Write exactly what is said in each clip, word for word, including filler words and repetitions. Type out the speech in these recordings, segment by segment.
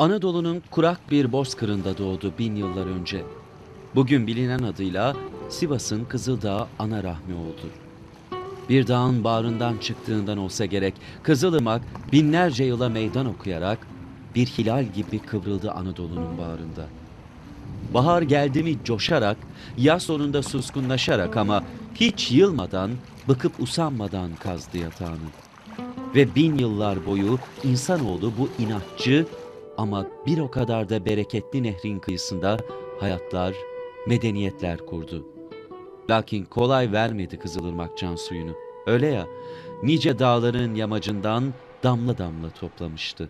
Anadolu'nun kurak bir bozkırında doğdu bin yıllar önce. Bugün bilinen adıyla Sivas'ın Kızıldağ Anarahmi oldu. Bir dağın bağrından çıktığından olsa gerek Kızılırmak binlerce yıla meydan okuyarak bir hilal gibi kıvrıldı Anadolu'nun bağrında. Bahar geldi mi coşarak, yaz sonunda suskunlaşarak ama hiç yılmadan, bıkıp usanmadan kazdı yatağını. Ve bin yıllar boyu insanoğlu bu inatçı ama bir o kadar da bereketli nehrin kıyısında hayatlar, medeniyetler kurdu. Lakin kolay vermedi Kızılırmak can suyunu. Öyle ya, nice dağların yamacından damla damla toplamıştı.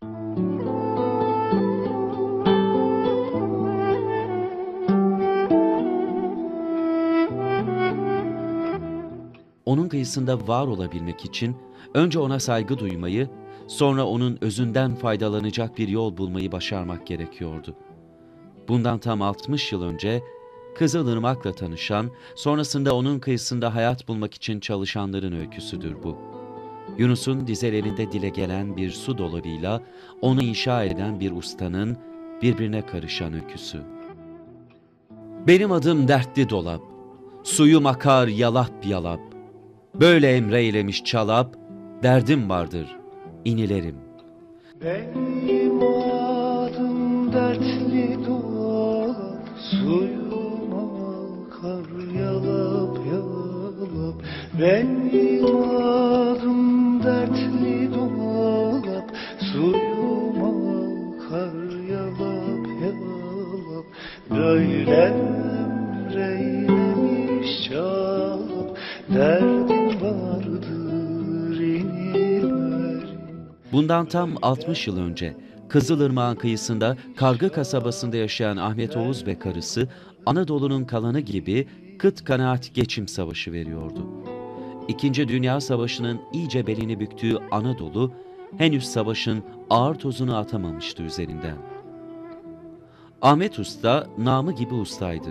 Onun kıyısında var olabilmek için önce ona saygı duymayı, sonra onun özünden faydalanacak bir yol bulmayı başarmak gerekiyordu. Bundan tam altmış yıl önce Kızılırmak'la tanışan, sonrasında onun kıyısında hayat bulmak için çalışanların öyküsüdür bu. Yunus'un dizelerinde dile gelen bir su dolabıyla onu inşa eden bir ustanın birbirine karışan öyküsü. Benim adım dertli dolap, suyum akar yalap yalap, böyle emreylemiş çalap, derdim vardır, inilerim. Benim adım dertli dolap, suyum akar yalap yalap. Benim adım dertli dolap, suyum akar yalap yalap. Böyle emreylemiş çalap, derdim vardır inilerim. Bundan tam altmış yıl önce Kızılırmak'ın kıyısında Kargı kasabasında yaşayan Ahmet Oğuz ve karısı Anadolu'nun kalanı gibi kıt kanaat geçim savaşı veriyordu. İkinci Dünya Savaşı'nın iyice belini büktüğü Anadolu henüz savaşın ağır tozunu atamamıştı üzerinden. Ahmet Usta namı gibi ustaydı.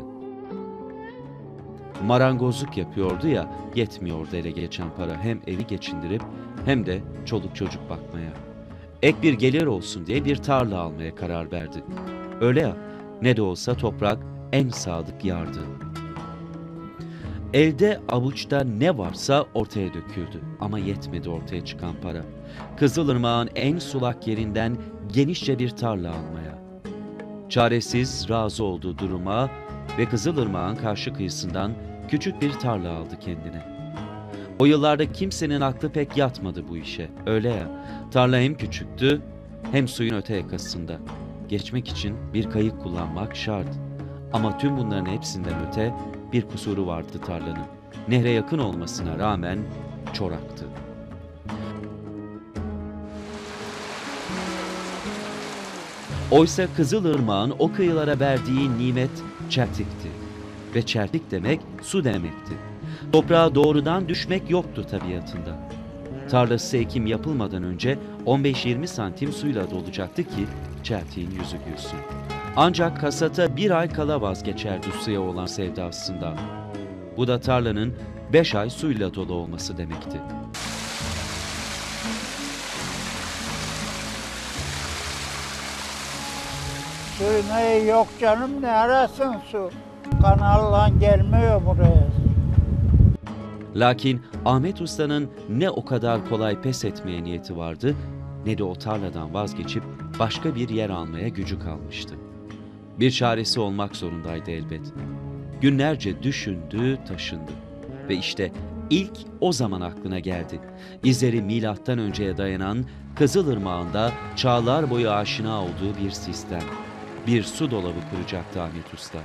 Marangozluk yapıyordu ya, yetmiyordu ele geçen para hem evi geçindirip hem de çoluk çocuk bakmaya. Ek bir gelir olsun diye bir tarla almaya karar verdi. Öyle ya, ne de olsa toprak en sadık yardı. Elde avuçta ne varsa ortaya döküldü ama yetmedi ortaya çıkan para. Kızılırmak'ın en sulak yerinden genişçe bir tarla almaya. Çaresiz razı olduğu duruma ve Kızılırmak'ın karşı kıyısından küçük bir tarla aldı kendine. O yıllarda kimsenin aklı pek yatmadı bu işe. Öyle ya, tarla hem küçüktü hem suyun öte yakasında. Geçmek için bir kayık kullanmak şart. Ama tüm bunların hepsinden öte bir kusuru vardı tarlanın. Nehre yakın olmasına rağmen çoraktı. Oysa Kızılırmak'ın o kıyılara verdiği nimet çeltikti. Ve çeltik demek su demekti. Toprağa doğrudan düşmek yoktu tabiatında. Tarlası ekim yapılmadan önce on beş yirmi santim suyla dolacaktı ki çeltiğin yüzü gülsün. Ancak kasata bir ay kala vazgeçerdi suya olan sevdasından. Bu da tarlanın beş ay suyla dolu olması demekti. Su ne yok canım, ne arasın su? Kanalla gelmiyor buraya. Lakin Ahmet Usta'nın ne o kadar kolay pes etmeye niyeti vardı, ne de o tarladan vazgeçip başka bir yer almaya gücü kalmıştı. Bir çaresi olmak zorundaydı elbet. Günlerce düşündü, taşındı. Ve işte ilk o zaman aklına geldi. İzleri milattan önceye dayanan Kızılırmak'ında çağlar boyu aşina olduğu bir sistem. Bir su dolabı kuracaktı Ahmet Usta.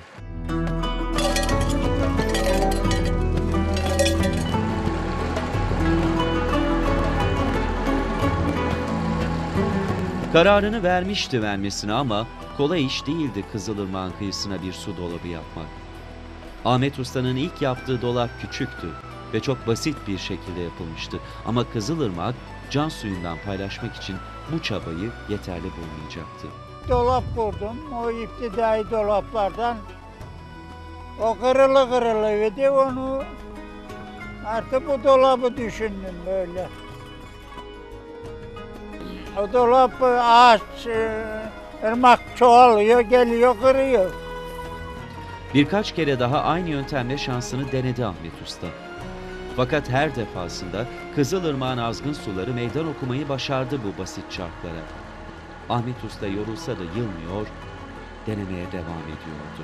Kararını vermişti vermesine ama kolay iş değildi Kızılırmak'ın kıyısına bir su dolabı yapmak. Ahmet Usta'nın ilk yaptığı dolap küçüktü ve çok basit bir şekilde yapılmıştı. Ama Kızılırmak can suyundan paylaşmak için bu çabayı yeterli bulmayacaktı. Dolap kurdum, o iptidai dolaplardan. O kırılı kırılıydı, onu artık bu dolabı düşündüm böyle. O dolap ağaç, Irmak çoğalıyor, geliyor, kırıyor. Birkaç kere daha aynı yöntemle şansını denedi Ahmet Usta. Fakat her defasında Kızılırmak'ın azgın suları meydan okumayı başardı bu basit çarklara. Ahmet Usta yorulsa da yılmıyor, denemeye devam ediyordu.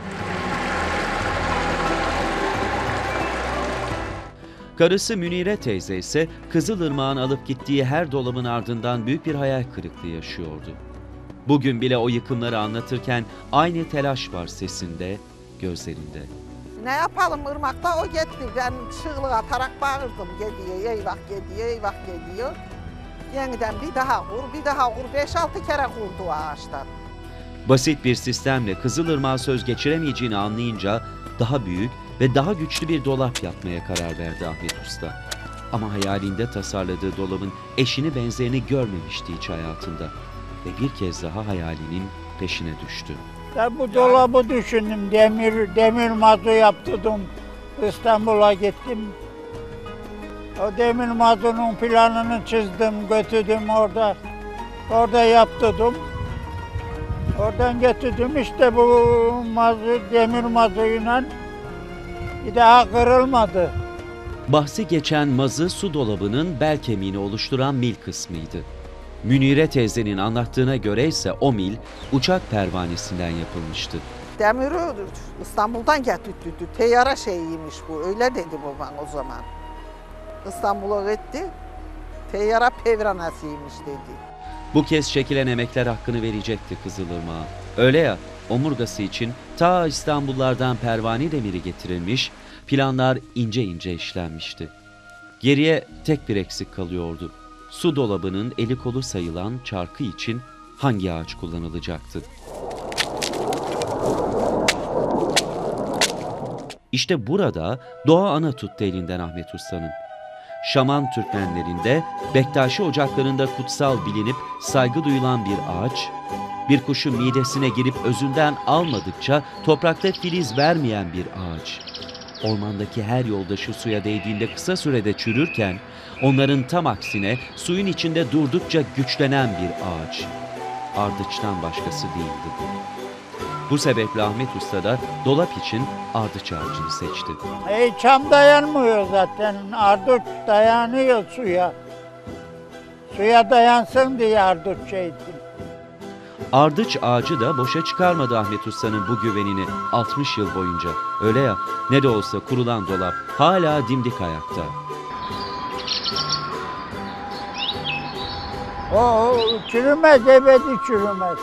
Karısı Münire teyze ise Kızılırmak'ın alıp gittiği her dolabın ardından büyük bir hayal kırıklığı yaşıyordu. Bugün bile o yıkımları anlatırken aynı telaş var sesinde, gözlerinde. Ne yapalım, ırmakta o gitti. Ben çığlık atarak bağırdım. Gidiyor, eyvah gidiyor, eyvah gidiyor. Yeniden bir daha kur, bir daha kur. Beş altı kere kurdu ağaçtan. Basit bir sistemle Kızılırmak'a söz geçiremeyeceğini anlayınca daha büyük ve daha güçlü bir dolap yapmaya karar verdi Ahmet Usta. Ama hayalinde tasarladığı dolabın eşini benzerini görmemişti hiç hayatında. Ve bir kez daha hayalinin peşine düştü. Ben bu dolabı düşündüm, demir demir mazı yaptırdım. İstanbul'a gittim. O demir mazının planını çizdim, götürdüm orada. Orada yaptırdım. Oradan getirdim işte bu mazı, demir mazıyla bir daha kırılmadı. Bahsi geçen mazı su dolabının bel kemiğini oluşturan mil kısmıydı. Münire teyzenin anlattığına göre ise o mil uçak pervanesinden yapılmıştı. Demiri İstanbul'dan getirdi. Teyyara şeyiymiş bu. Öyle dedi babam o zaman. İstanbul'a gitti. Teyyara pervanesiymiş dedi. Bu kez çekilen emekler hakkını verecekti Kızılırmak'a. Öyle ya, omurgası için ta İstanbullardan pervane demiri getirilmiş, planlar ince ince işlenmişti. Geriye tek bir eksik kalıyordu. Su dolabının eli kolu sayılan çarkı için hangi ağaç kullanılacaktı? İşte burada doğa ana tuttu elinden Ahmet Usta'nın. Şaman Türkmenlerinde, Bektaşi ocaklarında kutsal bilinip saygı duyulan bir ağaç, bir kuşun midesine girip özünden almadıkça toprakta filiz vermeyen bir ağaç. Ormandaki her yoldaşı suya değdiğinde kısa sürede çürürken, onların tam aksine suyun içinde durdukça güçlenen bir ağaç. Ardıçtan başkası değildi bu. Bu sebeple Ahmet Usta da dolap için ardıç ağacını seçti. E, çam dayanmıyor zaten, ardıç dayanıyor suya. Suya dayansın diye ardıç şeydi. Ardıç ağacı da boşa çıkarmadı Ahmet Usta'nın bu güvenini altmış yıl boyunca. Öyle ya, ne de olsa kurulan dolap hala dimdik ayakta. O çürümez, ebedi çürümez.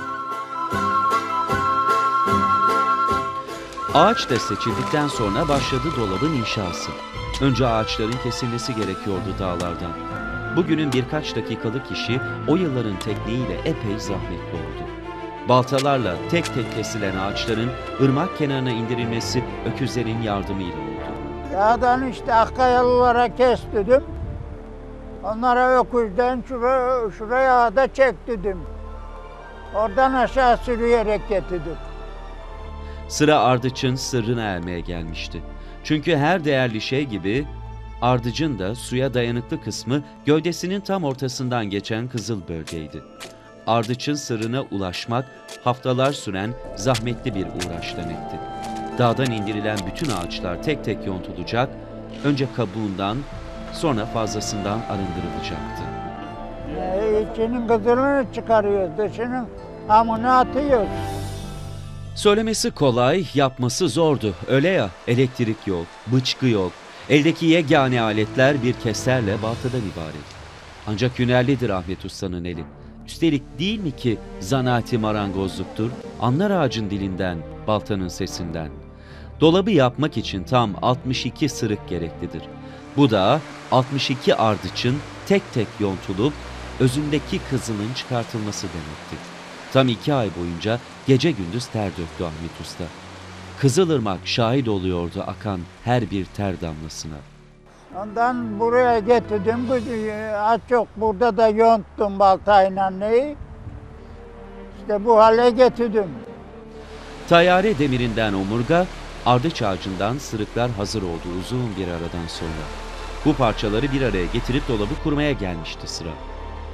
Ağaç da seçildikten sonra başladı dolabın inşası. Önce ağaçların kesilmesi gerekiyordu dağlardan. Bugünün birkaç dakikalık işi o yılların tekniğiyle epey zahmetli oldu. Baltalarla tek tek kesilen ağaçların ırmak kenarına indirilmesi öküzlerin yardımıyla oldu. Yağdan işte Akkayalılara kestirdim. Onlara öküzden şuraya, şuraya da çektirdim. Oradan aşağı sürüyerek getirdim. Sıra ardıçın sırrına ermeye gelmişti. Çünkü her değerli şey gibi ardıcın da suya dayanıklı kısmı gövdesinin tam ortasından geçen kızıl bölgeydi. Ardıçın sırrına ulaşmak haftalar süren zahmetli bir uğraş demekti. Dağdan indirilen bütün ağaçlar tek tek yontulacak, önce kabuğundan sonra fazlasından arındırılacaktı. E, içinin kızılını çıkarıyoruz, dışının hamını atıyoruz. Söylemesi kolay, yapması zordu. Öyle ya, elektrik yok, bıçkı yok. Eldeki yegane aletler bir keserle baltadan ibaret. Ancak hünerlidir Ahmet Usta'nın eli. Üstelik değil mi ki zanaati marangozluktur, anlar ağacın dilinden, baltanın sesinden. Dolabı yapmak için tam altmış iki sırık gereklidir. Bu da altmış iki ardıçın tek tek yontulup özündeki kızılın çıkartılması demekti. Tam iki ay boyunca gece gündüz ter döktü Ahmet Usta. Kızılırmak şahit oluyordu akan her bir ter damlasına. Ondan buraya getirdim, bu az çok burada da yonttum baltayla neyi. İşte bu hale getirdim. Tayyare demirinden omurga, ardıç ağacından sırıklar hazır oldu uzun bir aradan sonra. Bu parçaları bir araya getirip dolabı kurmaya gelmişti sıra.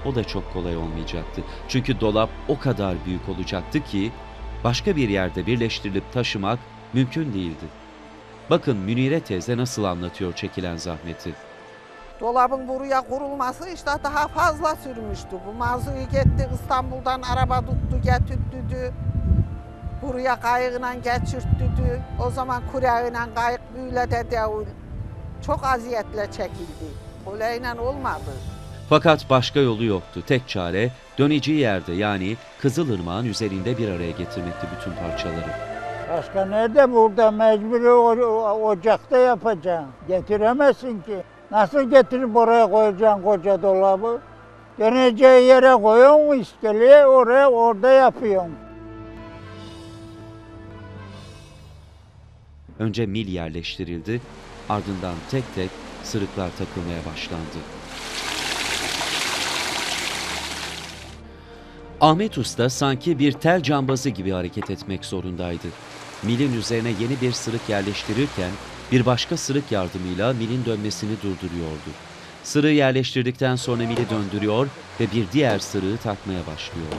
o da çok kolay olmayacaktı. Çünkü dolap o kadar büyük olacaktı ki başka bir yerde birleştirilip taşımak mümkün değildi. Bakın Münire teyze nasıl anlatıyor çekilen zahmeti. Dolabın buraya kurulması işte daha fazla sürmüştü. Bu mavzuyu gitti İstanbul'dan araba tuttu getirtti. Buraya kayığıyla geçirtti. O zaman kureğiyle kayık böyle de değil. Çok aziyetle çekildi. Öyle olmadı. Fakat başka yolu yoktu. Tek çare döneceği yerde yani Kızılırmak'ın üzerinde bir araya getirmekti bütün parçaları. Başka nerede? Burada mecburi o- o- ocakta yapacaksın. Getiremezsin ki. Nasıl getirip oraya koyacaksın koca dolabı? Döneceği yere koyuyorsun iskeleye, oraya orada yapıyorsun. Önce mil yerleştirildi, ardından tek tek sırıklar takılmaya başlandı. Ahmet Usta sanki bir tel cambazı gibi hareket etmek zorundaydı. Milin üzerine yeni bir sırık yerleştirirken bir başka sırık yardımıyla milin dönmesini durduruyordu. Sırığı yerleştirdikten sonra mili döndürüyor ve bir diğer sırığı takmaya başlıyordu.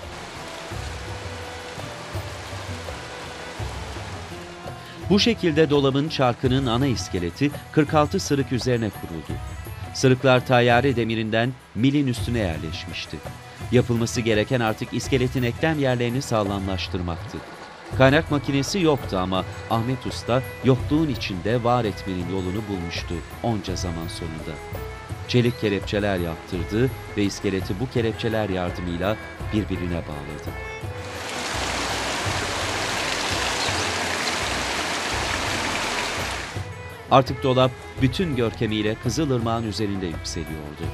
Bu şekilde dolabın çarkının ana iskeleti kırk altı sırık üzerine kuruldu. Sırıklar tayyare demirinden milin üstüne yerleşmişti. Yapılması gereken artık iskeletin eklem yerlerini sağlamlaştırmaktı. Kaynak makinesi yoktu ama Ahmet Usta yokluğun içinde var etmenin yolunu bulmuştu onca zaman sonunda. Çelik kelepçeler yaptırdı ve iskeleti bu kelepçeler yardımıyla birbirine bağladı. Artık dolap bütün görkemiyle Kızılırmak'ın üzerinde yükseliyordu.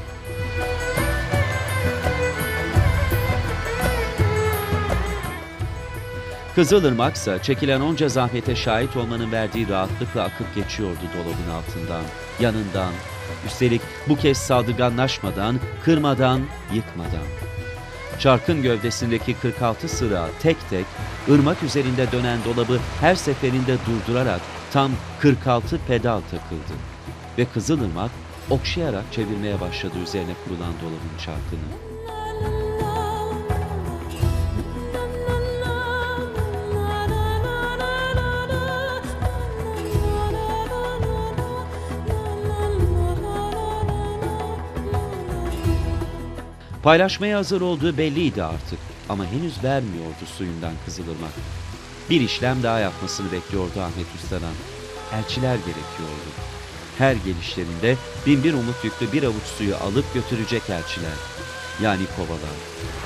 Kızılırmak ise çekilen onca zahmete şahit olmanın verdiği rahatlıkla akıp geçiyordu dolabın altından, yanından. Üstelik bu kez saldırganlaşmadan, kırmadan, yıkmadan. Çarkın gövdesindeki kırk altı sıra tek tek ırmak üzerinde dönen dolabı her seferinde durdurarak tam kırk altı pedal takıldı. Ve Kızılırmak okşayarak çevirmeye başladı üzerine kurulan dolabın çarkını. Paylaşmaya hazır olduğu belliydi artık ama henüz vermiyordu suyundan Kızılırmak. Bir işlem daha yapmasını bekliyordu Ahmet Usta'dan. Elçiler gerekiyordu. Her gelişlerinde bin bir umut yüklü bir avuç suyu alıp götürecek elçiler. Yani kovalar.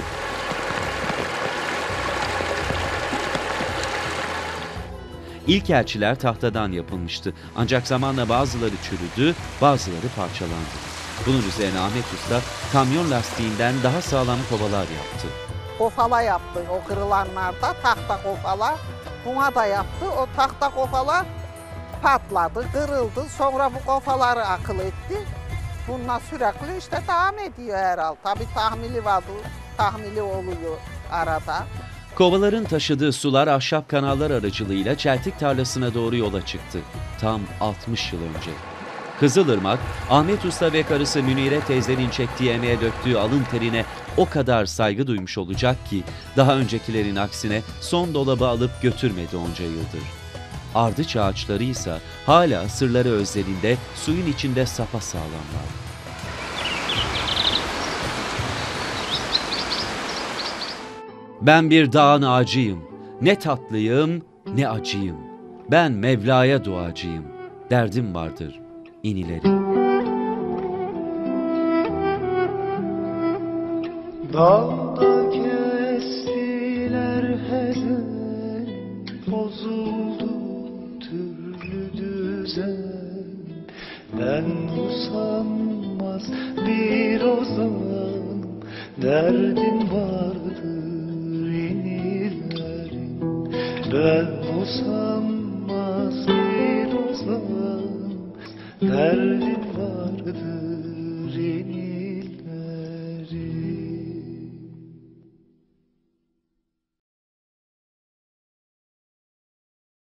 İlk elçiler tahtadan yapılmıştı. Ancak zamanla bazıları çürüdü, bazıları parçalandı. Bunun üzerine Ahmet Usta kamyon lastiğinden daha sağlam kovalar yaptı. Kofala yaptı o kırılanlarda, tahta kofala. Buna da yaptı. O tahta kofala patladı, kırıldı. Sonra bu kofaları akıl etti. Bununla sürekli işte devam ediyor herhalde. Tabii tahmili vardı, tahmili oluyor arada. Kovaların taşıdığı sular ahşap kanallar aracılığıyla çeltik tarlasına doğru yola çıktı. Tam altmış yıl önce. Kızılırmak, Ahmet Usta ve karısı Münire teyzenin çektiği emeğe döktüğü alın terine o kadar saygı duymuş olacak ki daha öncekilerin aksine son dolabı alıp götürmedi onca yıldır. Ardıç ağaçları ise hala sırları özlerinde suyun içinde sapasağlamlar. Ben bir dağın ağacıyım, ne tatlıyım ne acıyım. Ben Mevla'ya duacıyım, derdim vardır inilerim. Dağda kestiler hezen, bozuldu türlü düzen. Ben usanmaz bir ozan, derdim vardır inilerim. Ben usanmaz bir ozan, derdim vardır